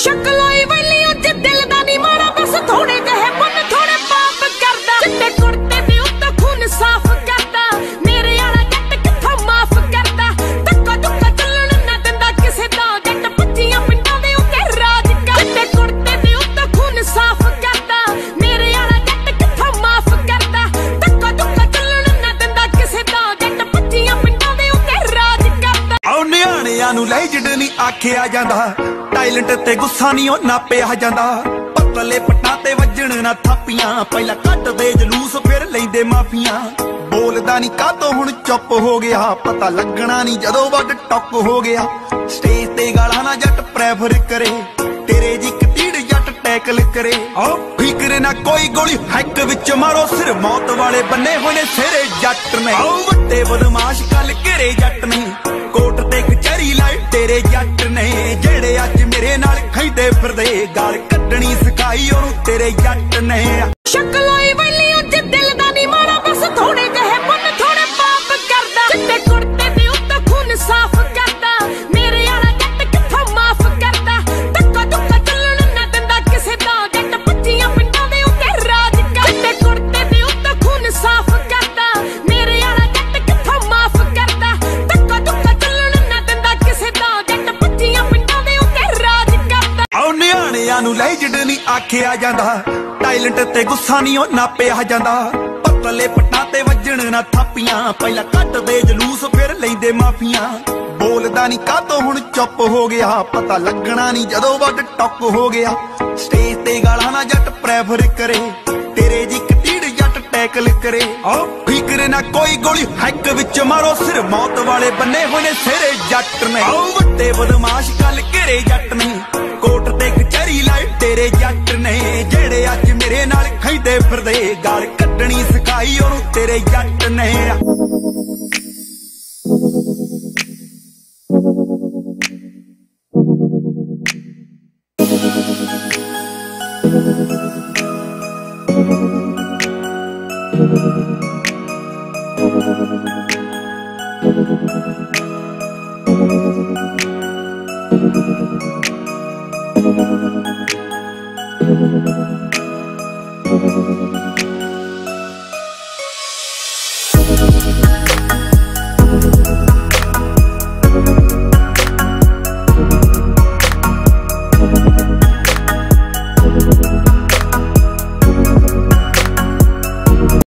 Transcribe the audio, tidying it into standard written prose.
शक्ल आई वैली उच दिल दा नी मारा बस थोड़े जहे पुन थोड़े पाप करदा चिट्टे कुर्ते दे उत्ते खून साफ करदा मेरे आला जट किथों माफ करदा धक्का धुक्का चलण ना दिंदा किसे दा जट 25 पिंडां दे उत्ते राज करदा चिट्टे कुर्ते दे उत्ते खून साफ करदा मेरे आला जट किथों माफ करदा धक्का धुक्का चलण ना दिंदा किसे दा जट 25 पिंडां दे उत्ते राज करदा आओ नियाणियां नूं लेजड नहीं आखिया जांदा टाइलेंट ते गुस्सा नहीं ओ नापिया जांदा पतले पट्टां ते वजण ना थापियां पहला कट दे जलूस फिर लैंदे माफियां बोलदा नहीं कातों हुण चुप हो गया पता लगना नहीं जदों वड टक हो गया स्टेज ते गालां ना जट प्रेफर करे तेरे जी कतीड़ जट टैकल करे आओ फिक्र ना कोई गोली हैक विच मारो सिर मौत वाले बन्ने होए ने सिरे जट ने आओ वड्डे बदमाश कल घेरे जट ने कोट ते कचहरी लाए तेरे जट ने जेड़े अज मेरे नाल खैंदे फिरदे गाल कड्डणी सिखाई ओनू तेरे जट ने शक्ल आई वैली उच दिल दा नी मारा बस थोड़े जहे पुन थोड़े पाप करदा चिट्टे कुर्ते दे उत्ते खून साफ करदा मेरे आला जट किथों माफ करदा धक्का धुक्का चलण ना दिंदा किसे दा जट 25 पिंडां दे उत्ते राज करदा चिट्टे कुर्ते दे उत्ते खून साफ करदा मेरे आला जट किथों माफ करदा धक्का धुक्का चलण ना दिंदा किसे दा जट 25 पिंडां दे उत्ते राज करदा आओ नियाणियां नूं लेजड नहीं आखिया जांदा टाइलेंट ते गुस्सा नहीं ओ नापिया जांदा पतले पट्टां ते वजण ना थापियां पहला कट दे जलूस फिर लैंदे माफियां बोलदा नहीं कातों हुण चुप हो गया पता लगना नहीं जदों वड टक हो गया स्टेज ते गालां ना जट प्रेफर करे तेरे जी कतीड़ जट टैकल करे आओ फिक्र ना कोई गोली हैक विच मारो सिर मौत वाले बन्ने होए ने सिरे जट ने आओ वड्डे बदमाश कल घेरे जट ने कोट ते कचहरी लाए तेरे जट ने जेड़े अज मेरे नाल खैंदे फिरदे गाल कड्डणी सिखाई ओनू तेरे जट ने